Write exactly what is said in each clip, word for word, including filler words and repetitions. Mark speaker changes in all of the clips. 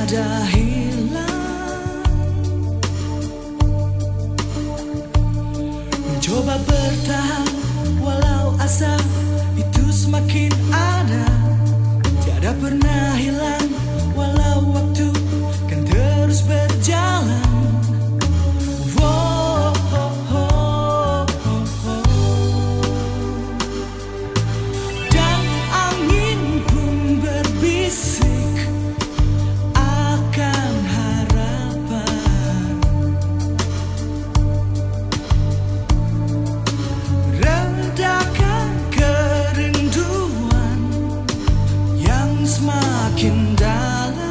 Speaker 1: tiada hilang. Mencoba bertahan walau asa itu semakin ada, tiada pernah hilang walau waktu kan terus berjalan. Wow, oh, oh, oh, oh. Dan angin pun berbisik akan harapan, redakan kerinduan yang semakin dalam.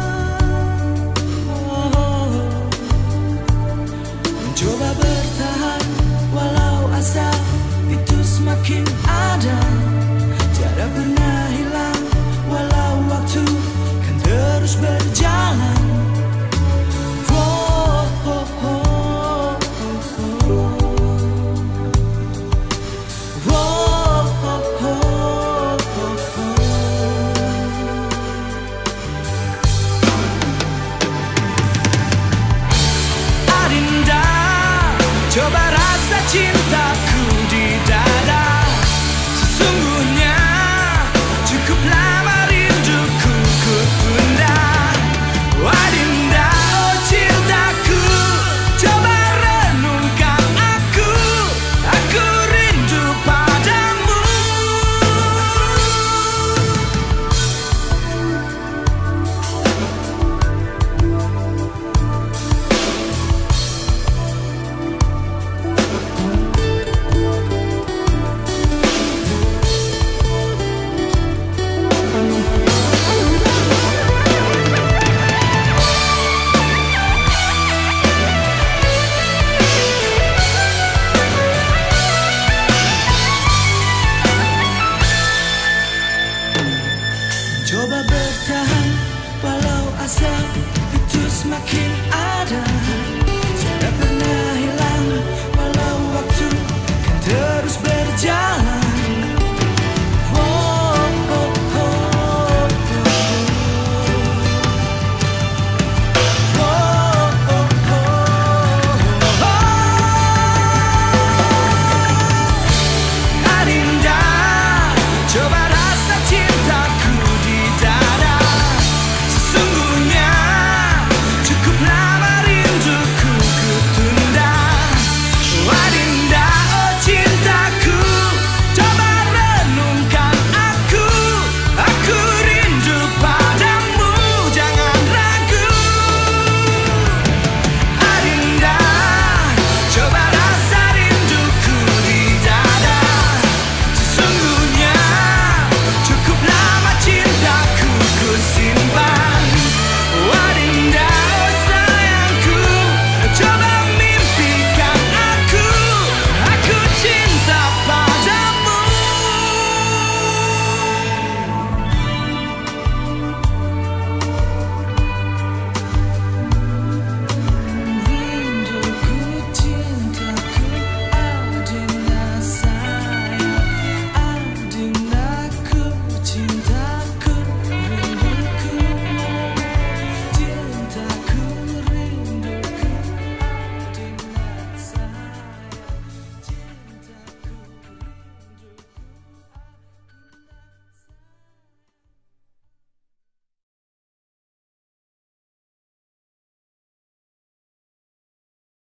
Speaker 1: Mencoba bertahan walau asa itu semakin ada, tiada pernah hilang walau waktu kan terus berjalan. Oh, oh, oh, oh, oh. Oh, oh, oh, oh, oh. Adinda, coba rasa cintaku di dada. Sesungguhnya cukup lama rinduku ku tunda. Adinda, oh cintaku, coba renungkan aku. Aku rindu padamu. Coba bertahan walau asa itu semakin ada.